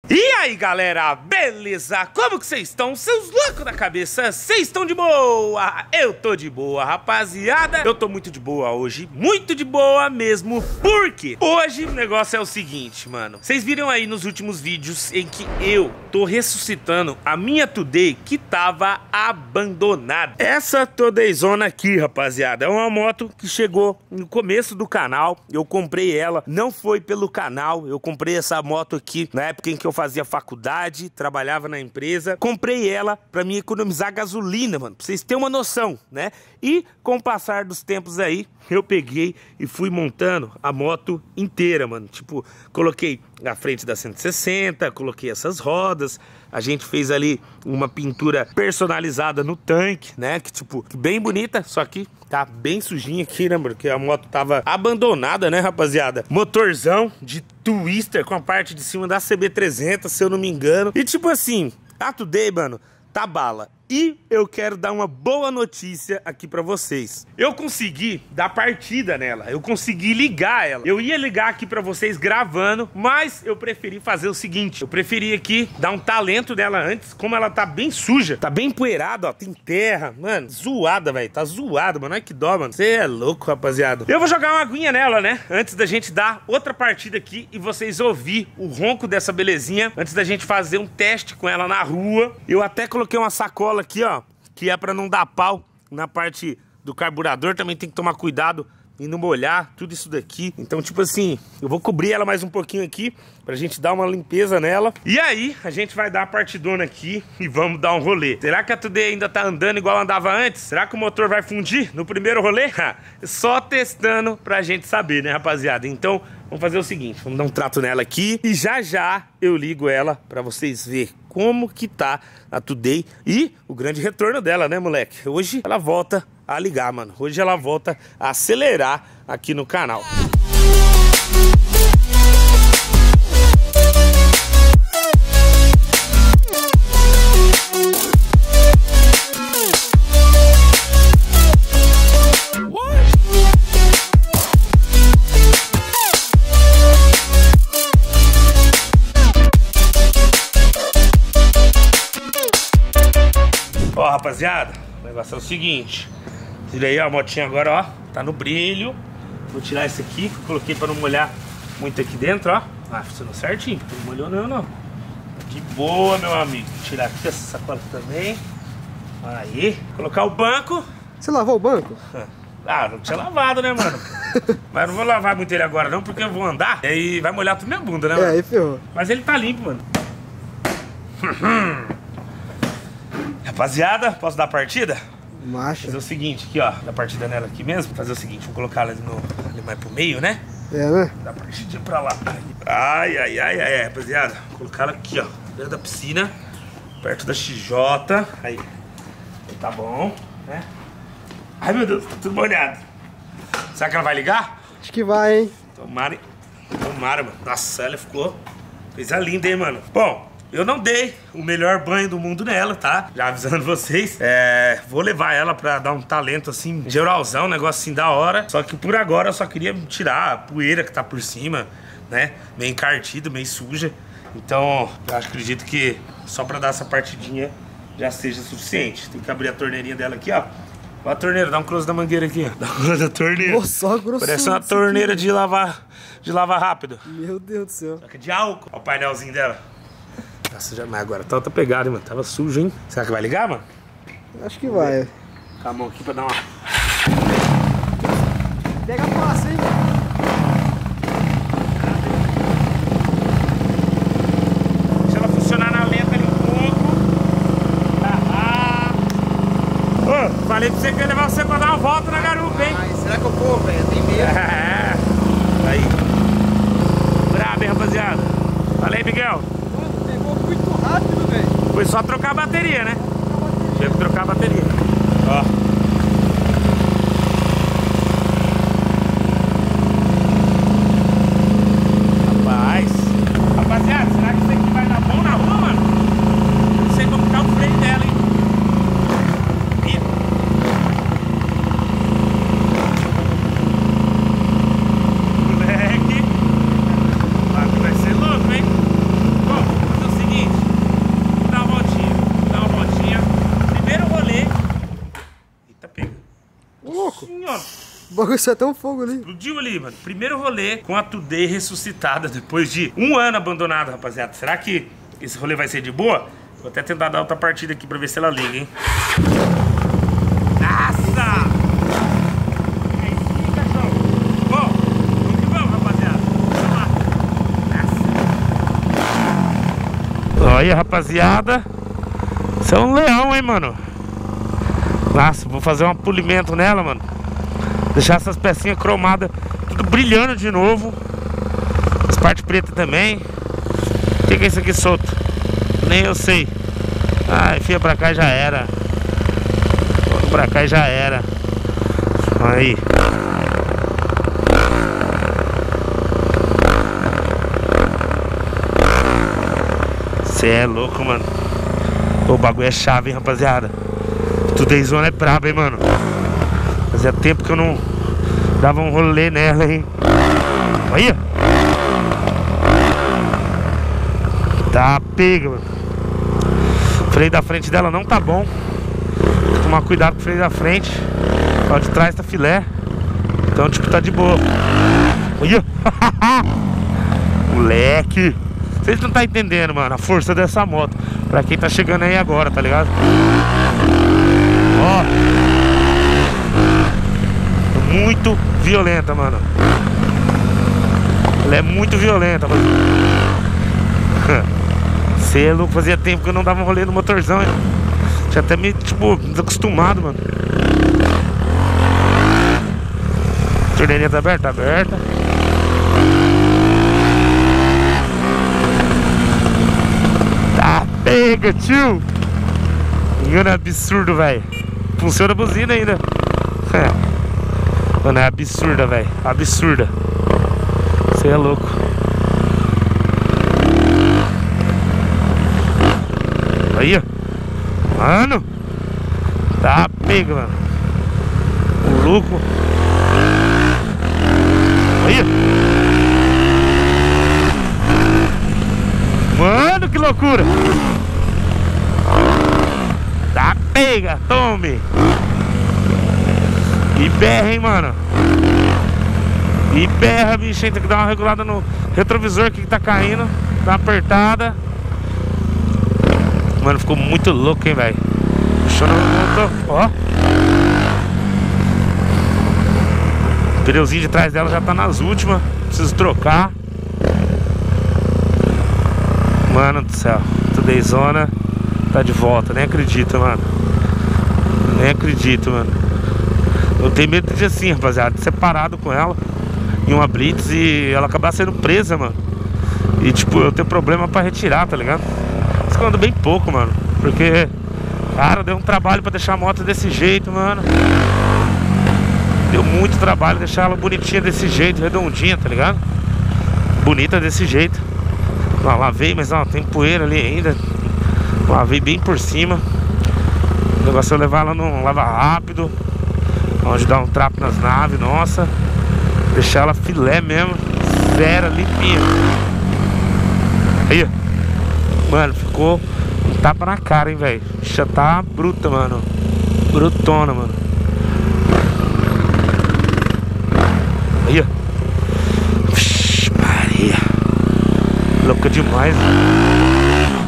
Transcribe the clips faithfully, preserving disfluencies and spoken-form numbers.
E aí galera, beleza? Como que vocês estão? Seus loucos da cabeça, vocês estão de boa? Eu tô de boa, rapaziada. Eu tô muito de boa hoje, muito de boa mesmo. Porque hoje o negócio é o seguinte, mano. Vocês viram aí nos últimos vídeos em que eu tô ressuscitando a minha Today que tava abandonada. Essa Todayzona aqui, rapaziada, é uma moto que chegou no começo do canal. Eu comprei ela, não foi pelo canal. Eu comprei essa moto aqui na época em que eu fazia faculdade, trabalhava na empresa. Comprei ela pra me economizar gasolina, mano, pra vocês terem uma noção, né? E com o passar dos tempos aí, eu peguei e fui montando a moto inteira, mano. Tipo, coloquei a frente da cento e sessenta, coloquei essas rodas. A gente fez ali uma pintura personalizada no tanque, né? Que tipo, bem bonita, só que tá bem sujinha aqui, né, mano? Porque a moto tava abandonada, né, rapaziada? Motorzão de Twister com a parte de cima da C B trezentos, se eu não me engano. E tipo assim, a Today, mano, tá bala. E eu quero dar uma boa notícia aqui pra vocês. Eu consegui dar partida nela, eu consegui ligar ela. Eu ia ligar aqui pra vocês gravando, mas eu preferi fazer o seguinte. Eu preferi aqui dar um talento nela antes, como ela tá bem suja, tá bem empoeirada, ó, tem terra. Mano, zoada, velho, tá zoado, mano, olha que dó, mano. Você é louco, rapaziada. Eu vou jogar uma aguinha nela, né, antes da gente dar outra partida aqui e vocês ouvir o ronco dessa belezinha, antes da gente fazer um teste com ela na rua. Eu até coloquei uma sacola aqui, ó, que é pra não dar pau na parte do carburador. Também tem que tomar cuidado e não molhar tudo isso daqui. Então, tipo assim, eu vou cobrir ela mais um pouquinho aqui pra gente dar uma limpeza nela. E aí, a gente vai dar a partidona aqui e vamos dar um rolê. Será que a Today ainda tá andando igual andava antes? Será que o motor vai fundir no primeiro rolê? Só testando pra gente saber, né, rapaziada? Então, vamos fazer o seguinte, vamos dar um trato nela aqui e já já eu ligo ela pra vocês verem como que tá a Today e o grande retorno dela, né, moleque? Hoje ela volta a ligar, mano. Hoje ela volta a acelerar aqui no canal. Ó, rapaziada, o negócio é o seguinte. Tira aí, ó, a motinha agora, ó, tá no brilho. Vou tirar esse aqui, coloquei pra não molhar muito aqui dentro, ó. Ah, funcionou certinho, não molhou não, não. De boa, meu amigo. Vou tirar aqui essa sacola aqui também. Aí, colocar o banco. Você lavou o banco? Ah, não tinha lavado, né, mano? Mas não vou lavar muito ele agora não, porque eu vou andar e aí vai molhar tudo minha bunda, né, mano? É, aí ferrou. Mas ele tá limpo, mano. Rapaziada, posso dar a partida? Macho. Fazer o seguinte aqui, ó, da partida nela aqui mesmo. Fazer o seguinte, vou colocar ela ali, no, ali mais pro meio, né? É, né? Da partidinha pra lá. Ai, ai, ai, ai, ai, rapaziada. Vou colocar ela aqui, ó, dentro da piscina, perto da X J. Aí, tá bom, né? Ai, meu Deus, tá tudo molhado. Será que ela vai ligar? Acho que vai, hein? Tomara, tomara, mano. Nossa, ela ficou coisa linda, hein, mano? Bom, eu não dei o melhor banho do mundo nela, tá? Já avisando vocês. É, vou levar ela pra dar um talento assim, geralzão, um negócio assim da hora. Só que por agora eu só queria tirar a poeira que tá por cima, né? Meio encartido, meio suja. Então, eu acho, acredito que só pra dar essa partidinha já seja suficiente. Tem que abrir a torneirinha dela aqui, ó. Ó a torneira, dá um close da mangueira aqui, ó. Dá um close da torneira. Pô, só grosso. Parece uma torneira de lavar, de lavar rápido. Meu Deus do céu. Só que é de álcool. Ó o painelzinho dela. Nossa, já, mas agora tá outra pegada, hein, mano. Tava sujo, hein? Será que vai ligar, mano? Acho que vai. Com a mão aqui pra dar uma... Pega fácil, hein? Deixa ela funcionar na lenta ali um pouco. Ah, ah. Ô, falei pra você que eu ia levar você pra dar uma volta na garupa, hein? Ai, será que eu vou, velho? Tem medo. É. Aí. Brabo, hein, rapaziada? Fala aí, Miguel. Pegou muito rápido, velho. Foi só trocar a bateria, né? Tinha que trocar a bateria. Ó. Rapaz. Rapaziada, será que isso aqui vai dar bom na rua, mano? Eu não sei como tá o freio dela, hein? Ih. Moleque. Vai ser louco, hein? Bom, vou fazer bagulho só tem um fogo ali. Explodiu ali, mano. Primeiro rolê com a Today ressuscitada depois de um ano abandonado, rapaziada. Será que esse rolê vai ser de boa? Vou até tentar dar outra partida aqui pra ver se ela liga, hein? Nossa! É isso aí, cachorro. Bom, vamos que vamos, rapaziada. Vamos lá. Nossa. Olha, rapaziada. Você é um leão, hein, mano? Nossa, vou fazer um polimento nela, mano. Deixar essas pecinhas cromadas tudo brilhando de novo. As partes pretas também. O que, que é isso aqui solto? Nem eu sei. Ah, enfia pra cá e já era. Vamos pra cá e já era. Aí. Cê é louco, mano. O bagulho é chave, hein, rapaziada. Today Zone é brabo, hein, mano. Fazia tempo que eu não dava um rolê nela, hein. Olha. Tá pega, mano. O freio da frente dela não tá bom. Tem que tomar cuidado com o freio da frente. O de trás tá filé. Então, tipo, tá de boa. Olha. Moleque. Vocês não tá entendendo, mano, a força dessa moto. Pra quem tá chegando aí agora, tá ligado? Ó. Muito violenta, mano. Ela é muito violenta, mano. Cê é louco, fazia tempo que eu não dava um rolê no motorzão, hein? Tinha até me, tipo, desacostumado, mano. Torneirinha tá aberta? Tá aberta. Tá pega, tio. Engano, é absurdo, velho. Funciona a buzina ainda. Mano, é absurda, velho. Absurda. Você é louco. Aí, ó. Mano. Tá pega, mano. O louco. Aí, ó. Mano, que loucura. Tá pega, tome. E berra, hein, mano. E berra, bicho, hein? Tem que dar uma regulada no retrovisor aqui que tá caindo. Tá apertada. Mano, ficou muito louco, hein, velho. Puxou no motor, ó. O pneuzinho de trás dela já tá nas últimas. Preciso trocar. Mano do céu, Today Zone tá de volta, nem acredito, mano. Nem acredito, mano. Eu tenho medo de assim, rapaziada, de ser parado com ela em uma blitz e ela acabar sendo presa, mano. E tipo, eu tenho problema pra retirar, tá ligado? Isso que eu ando bem pouco, mano. Porque, cara, deu um trabalho pra deixar a moto desse jeito, mano. Deu muito trabalho deixar ela bonitinha desse jeito, redondinha, tá ligado? Bonita desse jeito. Ó, lavei, mas ó, tem poeira ali ainda. Lavei bem por cima. O negócio é levar ela num lava rápido, onde dá um trapo nas naves, nossa. Deixar ela filé mesmo. Zero, limpinha. Aí, ó. Mano, ficou um tapa na cara, hein, velho. Já tá bruta, mano. Brutona, mano. Aí, ó. Vixe, Maria. Louca demais, mano.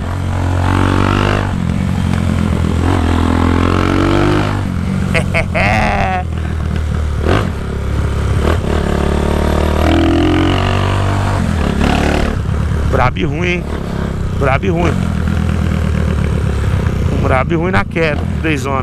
Brabo e ruim, hein? Brabo e ruim. Um brabo e ruim na queda, Today Zone.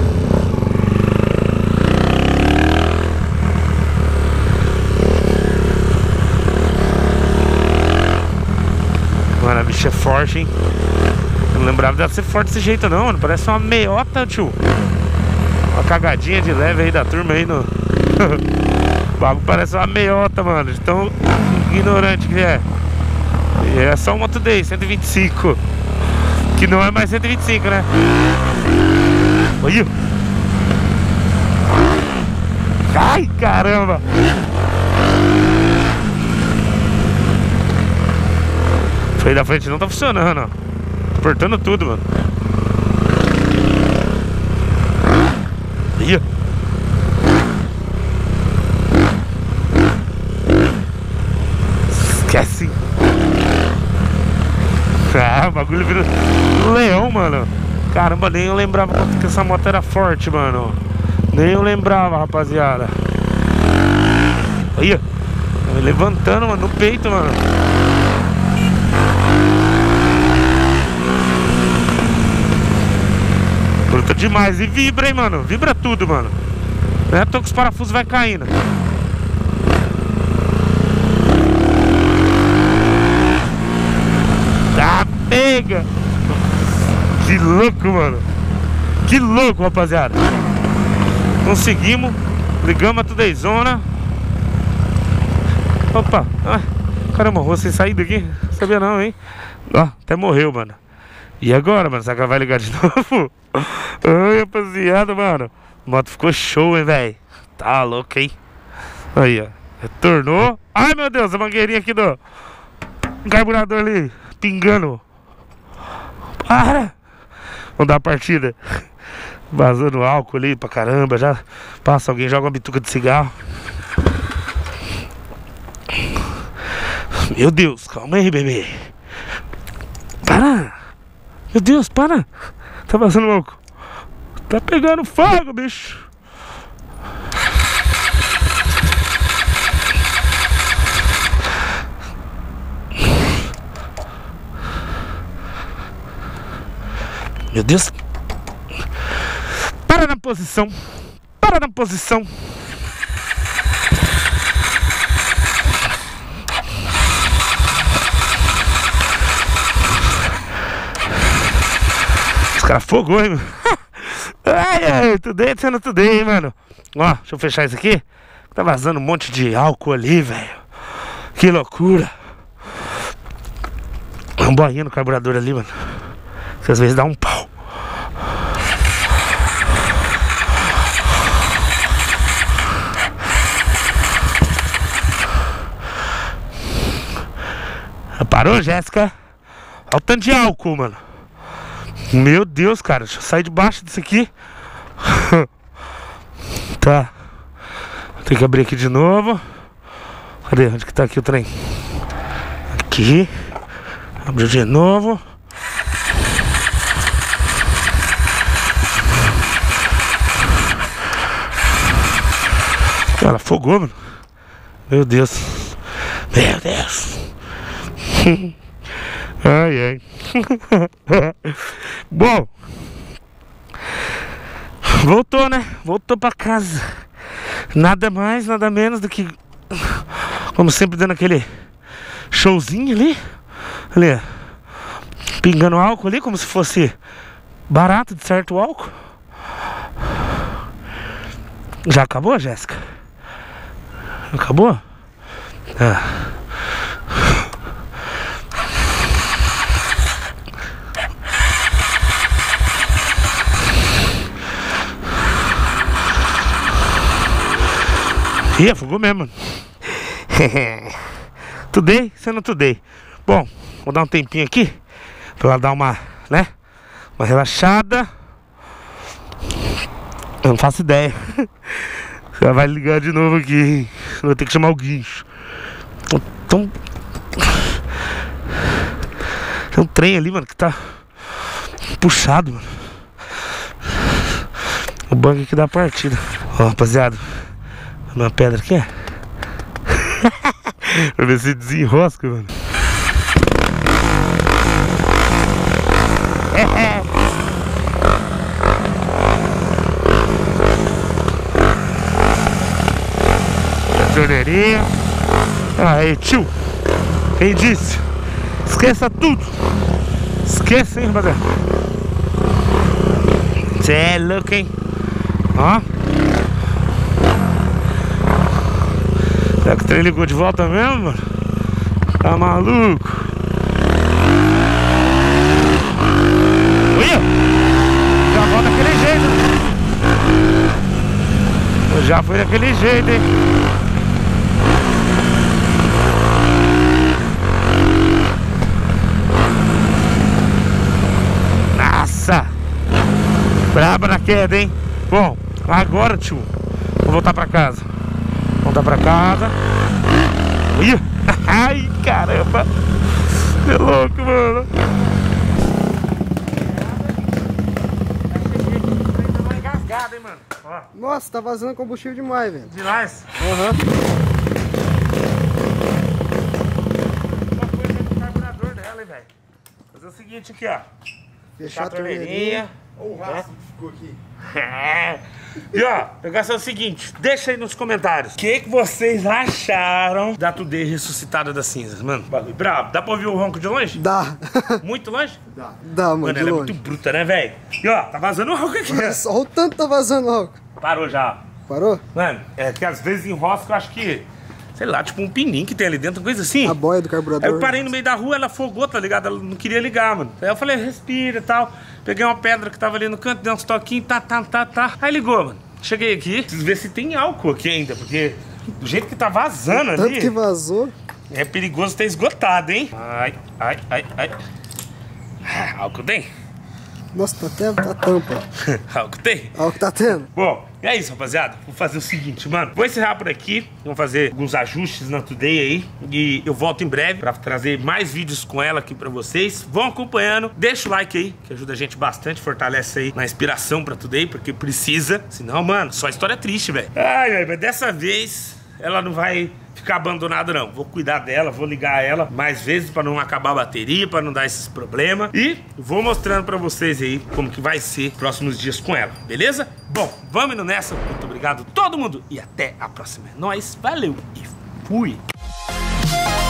Mano, a bicha é forte, hein? Eu não lembrava dela ser forte desse jeito não, mano. Parece uma meiota, tio. Uma cagadinha de leve aí da turma aí no... O bagulho parece uma meiota, mano. De tão ignorante que é. E é só uma Today, cento e vinte e cinco. Que não é mais cento e vinte e cinco, né? Olha. Ai, caramba. O freio da frente não tá funcionando, ó. Apertando tudo, mano. Olha. Ah, o bagulho vira leão, mano. Caramba, nem eu lembrava quanto que essa moto era forte, mano. Nem eu lembrava, rapaziada. Aí, levantando, mano, no peito, mano. Bruta demais. E vibra, hein, mano. Vibra tudo, mano. Não é à toa que os parafusos vai caindo. Ah, pega! Que louco, mano. Que louco, rapaziada. Conseguimos. Ligamos a tudezona. Opa. Ah, caramba, vou sem sair daqui. Sabia não, hein? Ó, até morreu, mano. E agora, mano? Será que ela vai ligar de novo? Ai, rapaziada, mano. A moto ficou show, hein, velho. Tá louco, hein? Aí, ó. Retornou. Ai, meu Deus, a mangueirinha aqui do carburador ali pingando. Para! Vamos dar a partida. Vazando álcool ali pra caramba. Já passa alguém, joga uma bituca de cigarro. Meu Deus, calma aí, bebê. Para! Meu Deus, para! Tá vazando álcool. Tá pegando fogo, bicho. Meu Deus. Para na posição. Para na posição. Os caras fogou, hein, mano. Ai, ai, tudei, sendo tudei, mano. Ó, deixa eu fechar isso aqui. Tá vazando um monte de álcool ali, velho. Que loucura. Um boinha no carburador ali, mano. Que às vezes dá um pau. Parou, Jéssica? Olha o tanto de álcool, mano. Meu Deus, cara. Deixa eu sair debaixo disso aqui. Tá. Tem que abrir aqui de novo. Cadê? Onde que tá aqui o trem? Aqui. Abriu de novo. Ela afogou, mano. Meu Deus. Meu Deus. Ai, ai. Bom, voltou, né? Voltou pra casa. Nada mais, nada menos do que, como sempre, dando aquele showzinho ali. Ali, ó. Pingando álcool ali, como se fosse barato de certo álcool. Já acabou, Jéssica? Acabou? Ah. Ih, afogou mesmo. Tudei, você não tudei. Bom, vou dar um tempinho aqui pra ela dar uma, né? Uma relaxada. Eu não faço ideia. Ela vai ligar de novo aqui. Vou ter que chamar o guincho. Então, tem um trem ali, mano, que tá puxado, mano. O banco aqui da partida. Ó, rapaziada, uma pedra aqui, ó. Pra ver se desenrosca, mano. É. Torneirinha. Aí, tio. Quem disse? Esqueça tudo. Esqueça, hein, rapaziada. Cê é louco, hein? Ó. Será que o trem ligou de volta mesmo, mano? Tá maluco? Olha! Já volta daquele jeito. Já foi daquele jeito, hein? Nossa! Braba na queda, hein? Bom, agora, tio, vou voltar pra casa. Voltar pra casa. Ih! Ai, caramba! Que louco, mano! Nossa, tá vazando combustível demais, velho. Demais. Aham. Uma coisa no carburador dela, hein, velho. Fazer o seguinte aqui, ó. Fechar a torneirinha. Olha o rastro que ficou aqui. E ó, o negócio é o seguinte, deixa aí nos comentários o que, que vocês acharam da Today ressuscitada das cinzas, mano. Bagulho brabo. Dá pra ouvir o ronco de longe? Dá. Muito longe? Dá. Dá, mano, Mano, de ela é longe. muito bruta, né, velho? E ó, tá vazando o ronco aqui. Nossa, olha o tanto que tá vazando, Ralco. Parou já. Parou? Mano, é que às vezes enrosca, eu acho que, sei lá, tipo um pininho que tem ali dentro, coisa assim. A boia do carburador. Aí eu parei no meio da rua, ela afogou, tá ligado? Ela não queria ligar, mano. Aí eu falei, respira e tal. Peguei uma pedra que tava ali no canto, dei uns toquinhos, tá, tá, tá, tá. Aí ligou, mano. Cheguei aqui, preciso ver se tem álcool aqui ainda, porque do jeito que tá vazando Tanto ali, que vazou. é perigoso ter esgotado, hein? Ai, ai, ai, ai. Ah, álcool tem? Nossa, tá até tá tampa. Álcool tem? Olha o que tá tendo. Bom, é isso, rapaziada. Vou fazer o seguinte, mano. Vou encerrar por aqui. Vamos fazer alguns ajustes na Today aí. E eu volto em breve pra trazer mais vídeos com ela aqui pra vocês. Vão acompanhando. Deixa o like aí, que ajuda a gente bastante. Fortalece aí na inspiração pra Today, porque precisa. Senão, mano, só história triste, velho. Ai, ai, mas dessa vez ela não vai ficar abandonada, não. Vou cuidar dela, vou ligar ela mais vezes pra não acabar a bateria, pra não dar esses problemas. E vou mostrando pra vocês aí como que vai ser próximos dias com ela, beleza? Bom, vamos indo nessa. Muito obrigado a todo mundo e até a próxima. É nóis, valeu e fui!